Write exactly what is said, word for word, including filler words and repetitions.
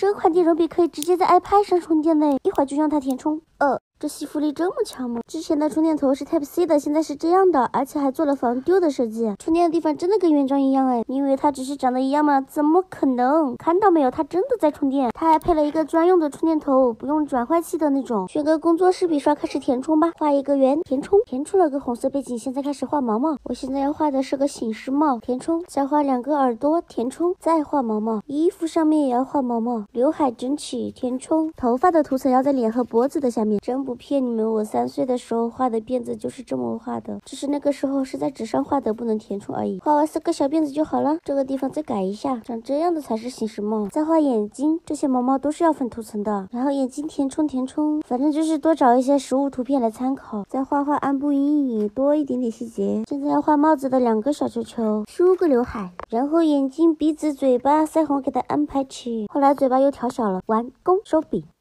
这款电容笔可以直接在 iPad 上充电嘞，一会儿就让它填充。呃。这吸附力这么强吗？之前的充电头是 Type C 的，现在是这样的，而且还做了防丢的设计。充电的地方真的跟原装一样哎，你以为它只是长得一样吗？怎么可能？看到没有，它真的在充电。它还配了一个专用的充电头，不用转换器的那种。选个工作室笔刷开始填充吧，画一个圆，填充，填出了个红色背景。现在开始画毛毛，我现在要画的是个醒狮帽，填充，再画两个耳朵，填充，再画毛毛。衣服上面也要画毛毛，刘海整起，填充。头发的涂层要在脸和脖子的下面，真不骗你们，我三岁的时候画的辫子就是这么画的，只是那个时候是在纸上画的，不能填充而已。画完四个小辫子就好了，这个地方再改一下，长这样的才是醒狮帽。再画眼睛，这些毛毛都是要粉涂层的，然后眼睛填充填充，反正就是多找一些实物图片来参考，再画画暗部阴影，多一点点细节。现在要画帽子的两个小球球，梳个刘海，然后眼睛、鼻子、嘴巴、腮红给它安排起。后来嘴巴又调小了，完工收笔。